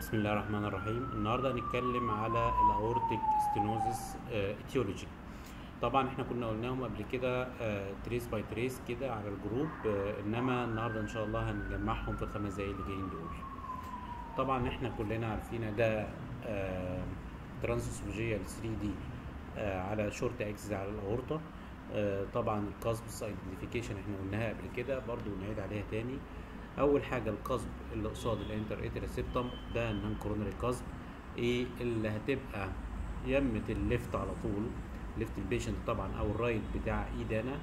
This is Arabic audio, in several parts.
بسم الله الرحمن الرحيم. النهارده هنتكلم على الاورتيك ستينوزس اتيولوجي. طبعا احنا كنا قلناهم قبل كده تريس باي تريس كده على الجروب، انما النهارده ان شاء الله هنجمعهم في الخمس دقايق اللي جايين دول. طبعا احنا كلنا عارفين ده ترانسوسوفيجيال 3 دي على شورت اكسس على الاورطه. طبعا الكاسبس ايدنتيفيكيشن احنا قلناها قبل كده، برضو نعيد عليها تاني. اول حاجه القصب اللي قصاد الانتر اتريال سيبتم ده النون كورونري قصب، ايه اللي هتبقى يمة الليفت على طول، ليفت البيشنت طبعا او الرايت بتاع ايدانا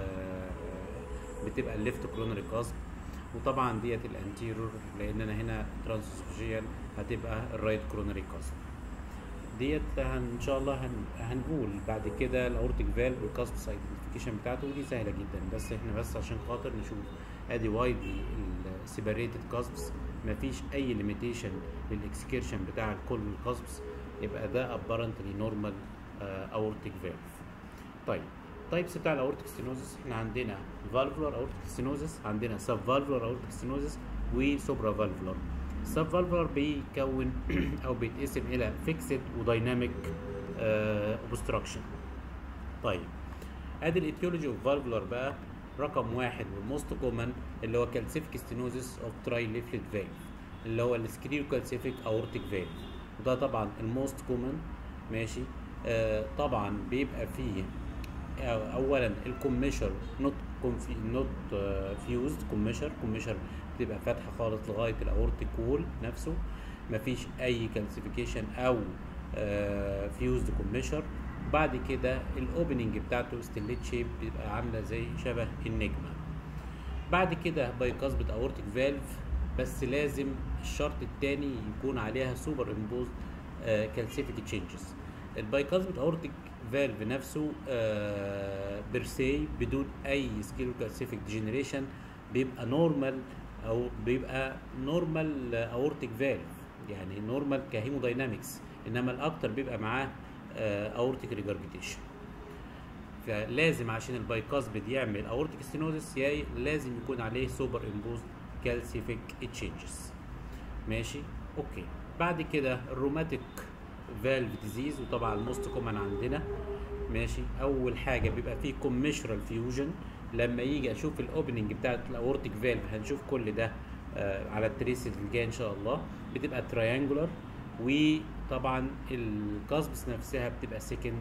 بتبقى الليفت كورونري قصب، وطبعا ديت الانتيرور لان انا هنا ترانسوسوفيجيال هتبقى الرايت كورونري قصب. ديت ان شاء الله هنقول بعد كده الاورتيك فالف والكاسبس ايدنتيفيكيشن بتاعته، ودي سهله جدا، بس احنا بس عشان خاطر نشوف ادي وايدلي السيبريتد كاسبس، مفيش اي ليميتيشن للاكسكيرشن بتاع كل الكاسبس، يبقى ده ابارنتلي نورمال اورتيك فالف. طيب تايبس بتاع الاورتيك ستينوزس، احنا عندنا فالفولار اورتيك ستينوزس، عندنا سب فالفولار اورتيك ستينوزس وسوبرا فالفولار. السب فالفولار بيكون او بيتقسم الى فيكسد ودايناميك اوبستراكشن. طيب ادي الايتيولوجي اوف فالفولار بقى. رقم واحد والموست كومن اللي هو كالسيفيك ستينوزس اوف تراي ليفلت فالف، اللي هو السكريو كالسيفيك اورتيك فالف، وده طبعا الموست كومن. ماشي. طبعا بيبقى فيه اولا الكوميشر نوت فيوزد كوميشر بتبقى فاتحه خالص لغايه الاورتيك وول نفسه، مفيش اي كالسيفيكيشن او فيوزد كوميشر. بعد كده الاوبننج بتاعته ستيليت شيب، بتبقى عامله زي شبه النجمه. بعد كده بايكاسبت اورتيك فالف، بس لازم الشرط الثاني يكون عليها سوبر امبوزد كالسيفيك تشينجز. البايكاسبت اورتيك فالف نفسه بيرسي بدون اي سكيلو كالسيفيك ديجنريشن بيبقى نورمال، او بيبقى نورمال اورتيك فالف، يعني نورمال كهيموداينامكس، انما الاكتر بيبقى معاه اورتيك ريجرجيتيشن. فلازم عشان البايكاسبيد يعمل اورتيك ستينوزس لازم يكون عليه سوبر امبوزد كالسيفيك تشينجز. ماشي اوكي. بعد كده الروماتيك فالف ديزيز، وطبعا الموست كومن عندنا. ماشي. اول حاجه بيبقى فيه كوميشرال فيوجن. لما يجي اشوف الاوبننج بتاعت الاورتيك فالف هنشوف كل ده على التريس اللي جاي ان شاء الله، بتبقى تريانجولار، وطبعا الكاسبس نفسها بتبقى سكند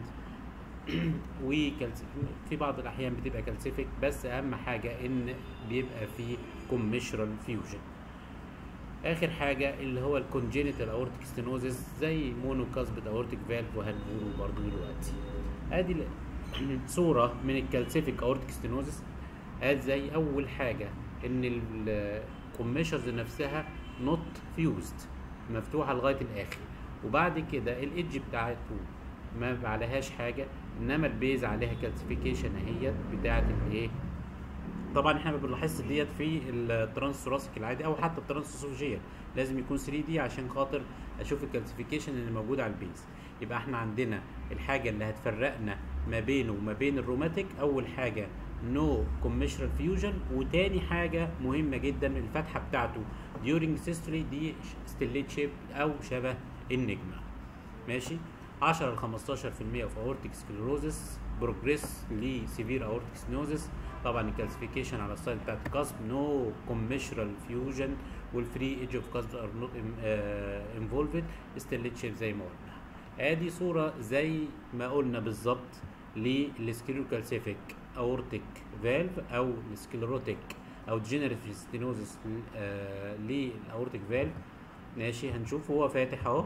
في بعض الاحيان بتبقى كالسيفيك، بس اهم حاجه ان بيبقى فيه كوميشرال فيوجن. اخر حاجه اللي هو الكونجينيتال اورتيك ستينوزس زي مونو كاسبت اورتيك فالف، وهنقوله برضه دلوقتي. ادي صوره من الكالسيفيك اورتيك ستينوزس. ادي زي اول حاجه ان الكوميشرز نفسها نوت فيوزد، مفتوحه لغايه الاخر، وبعد كده الايدج بتاعته ما عليهاش حاجه، انما البيز عليها كالسيفيكيشن اهيت بتاعه الايه. طبعا احنا ما بنلاحظش ديت في الترانس ثوراسيك العادي او حتى الترانسوسوفيجيال، لازم يكون 3 دي عشان خاطر اشوف الكالسيفيكيشن اللي موجود على البيز. يبقى احنا عندنا الحاجه اللي هتفرقنا ما بينه وما بين الروماتيك، اول حاجه نو كوميشرال فيوجن، وتاني حاجه مهمه جدا الفتحه بتاعته during systole دي ستيليت شيب او شبه النجمه. ماشي. 10 ل 15% في اورتيك سكليروزس بروجريس لسيفير اورتيك ستينوزس. طبعا الكالسيفيكيشن على السايد بتاعت الكاسب نو كوميشرال فيوجن، والفري ايدج اوف كاسب ار نوت انفولفد، ستيليت شيب زي ما قلنا. ادي صوره زي ما قلنا بالظبط للسكليروكالسيفيك اورتيك فالف او السكليروتيك او ديجنريتيف ستينوزس للاورتيك فالف. ماشي. هنشوف هو فاتح اهو،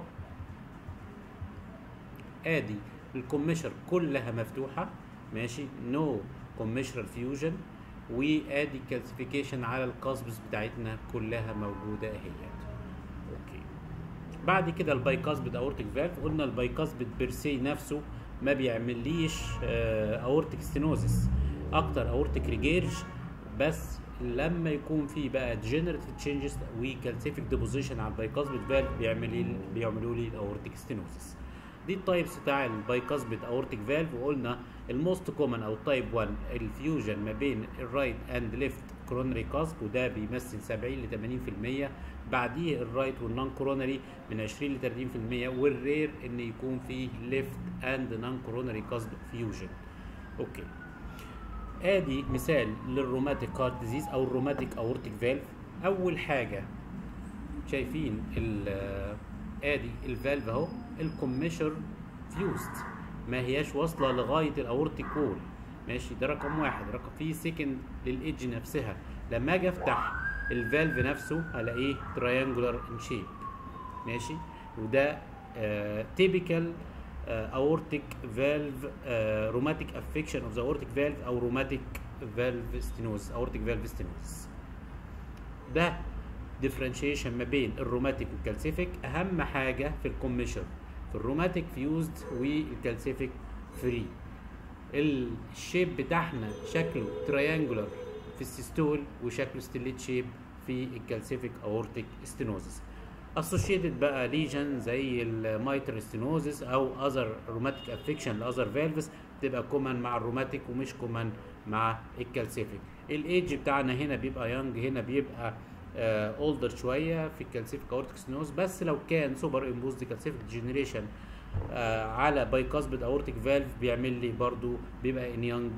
ادي الكوميشر كلها مفتوحه. ماشي. نو كوميشرال فيوجن، وادي الكالسيفيكيشن على الكاسبس بتاعتنا كلها موجوده اهيت. اوكي. بعد كده البايكاسبيد اورتيك فالف، قلنا البايكاسبيد بيرسي نفسه ما بيعمليش اورتيك ستينوزس، اكتر اورتيك ريجيرج، بس لما يكون في بقى ديجنريتيف تشينجز وكالسيفيك ديبوزيشن على البايكاسبيد فالف بيعملوا لي الاورتيك ستينوزس. دي التايبس بتاع البايكاسبيد اورتيك فالف، وقلنا الموست كومن او تايب 1 الفيوجن ما بين الرايت اند ليفت كورونري كاسب وده بيمثل 70 ل 80%. بعديه الرايت والنون كورونري من 20 ل 30%. والرير ان يكون فيه ليفت اند نون كورونري كاسب فيوجن. اوكي، ادي مثال للروماتيك هارت ديزيز او الروماتيك اورتيك فالف. اول حاجه شايفين ادي الفالف اهو، الكوميشر فيوزد، ما هياش واصله لغايه الاورتيك وول، ماشي. ده رقم واحد. رقم فيه سكند للايدج نفسها، لما اجي افتح الفالف نفسه هلاقيه تراينجولار ان شيب، ماشي. وده تيبيكال اورتيك فالف، روماتيك افكشن اوف ذا اورتيك فالف او روماتيك فالف ستينوز، اورتيك فالف ستينوز. ده ديفرنشيشن ما بين الروماتيك والكالسيفيك. اهم حاجه في الكوميشر في الروماتيك فيوزد والكالسيفيك فري. الشيب بتاعنا شكله تريانجولار في السيستول وشكله ستيليت شيب في الكالسيفيك اورتيك ستينوزس. اسوشيتد بقى ليجن زي المايتر ستينوزس او اذر روماتيك افكشن لاذر فالفز بتبقى كومن مع الروماتيك ومش كومن مع الكالسيفيك. الايدج بتاعنا هنا بيبقى يونج، هنا بيبقى اولدر شويه في الكالسيفيك اورتيك ستينوز. بس لو كان سوبر امبوزد كالسيفيك جنريشن على بايكاسبيد اورتيك فالف بيعمل لي برضو بيبقى ان يونج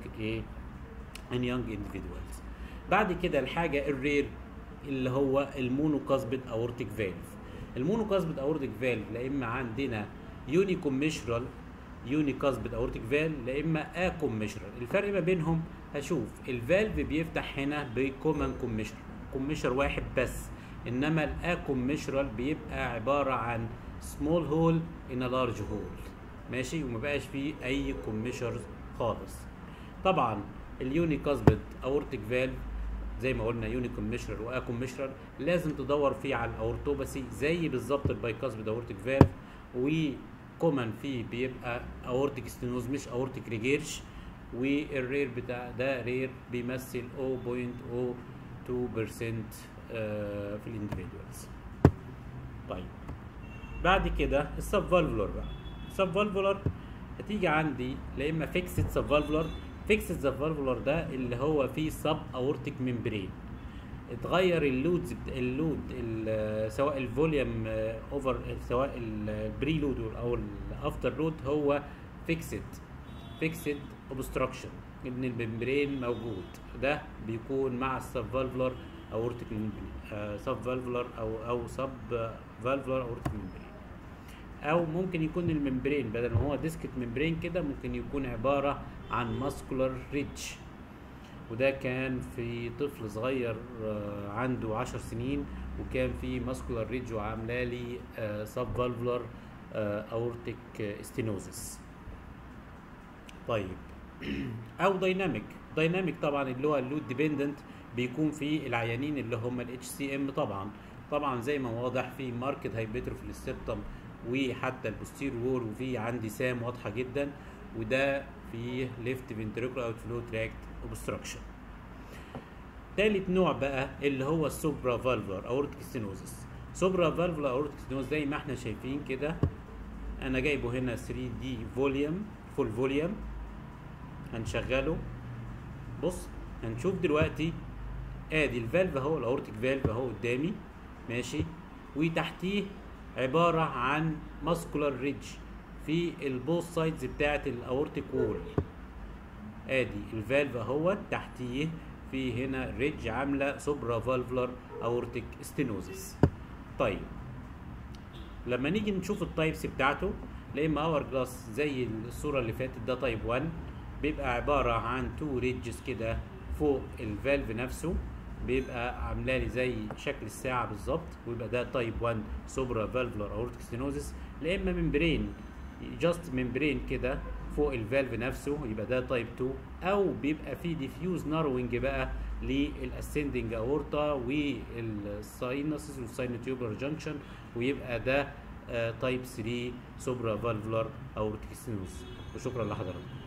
انديفيدوالز. بعد كده الحاجه الرير اللي هو المونوكاسبيد اورتيك فالف. المونوكاسبيد اورتيك فالف لا اما عندنا يوني كوميشرال يوني كاسبيد اورتيك فالف لا اما اكوميشرال. الفرق ما بينهم هشوف الفالف بيفتح هنا بكومن كوميشر واحد بس، انما الاكوميشرال بيبقى عباره عن سمول هول ان لارج هول، ماشي، وما بقاش فيه اي كوميشرز خالص. طبعا اليوني كاسبيد اورتيك فالف زي ما قلنا يوني كوميشرال واكوميشرال لازم تدور فيه على الاورتوباسي زي بالظبط البايكاسبيد اورتيك فالف. وكومن فيه بيبقى اورتيك ستينوز مش اورتيك ريجيرش. والرير بتاع ده رير بيمثل 0.02% في الانديفيدوالز. طيب بعد كده السب فالفولار بقى. السب فالفولار هتيجي عندي لا اما فيكسد سب فالفولار. فيكسد سب فالفولار ده اللي هو فيه سب اورتيك ممبرين، اتغير اللود سواء الفوليوم اوفر سواء البري لود او الافتر لود هو فيكسد اوبستراكشن ان الممبرين موجود. ده بيكون مع السب فالفولار اورتيك سب فالفولار او سب فالفولار اورتيك ممبرين. او ممكن يكون الممبرين بدل ما هو ديسكت ممبرين كده ممكن يكون عباره عن ماسكولار ريدج. وده كان في طفل صغير عنده 10 سنين وكان في ماسكولار ريدج وعامله لي سب فالفولار اورتيك ستينوزس. طيب او دايناميك طبعا اللي هو اللود ديبندنت بيكون في العيانين اللي هم الاتش سي ام. طبعا زي ما واضح في ماركت هايبرتروفي في السبتم وحتى البوستير وول، وفي عندي سام واضحه جدا، وده فيه ليفت فنتريكولار اوت فلو تراكت اوبستراكشن. تالت نوع بقى اللي هو السوبرا فالفولار اورتيك ستينوزس. سوبرا فالفولار اورتيك ستينوزس زي ما احنا شايفين كده، انا جايبه هنا 3 دي فوليوم فول فوليوم، هنشغله. بص هنشوف دلوقتي ادي الفالف اهو، الاورتيك فالف اهو قدامي، ماشي، وتحتيه عباره عن ماسكولار ريدج في البوث سايدز بتاعه الاورتيك وول. ادي الفالف اهو تحتيه في هنا ريدج عامله سوبرا فالفولار اورتيك ستينوزس. طيب لما نيجي نشوف التايبس بتاعته، لا اما اور جلاس زي الصوره اللي فاتت ده تايب 1، بيبقى عباره عن 2 ريدجز كده فوق الفالف نفسه، بيبقى عامله لي زي شكل الساعه بالظبط، ويبقى ده تايب 1 سوبرا فالفولار اورتيك ستينوزس. لا اما ممبرين جاست ممبرين كده فوق الفالف نفسه، يبقى ده تايب 2، او بيبقى فيه ديفيوز ناروينج بقى للاسندنج اورتا والساينسز والساينوتيوبولار جانكشن، ويبقى ده تايب 3 سوبرا فالفولار اورتيك ستينوزس. وشكرا لحضراتكم.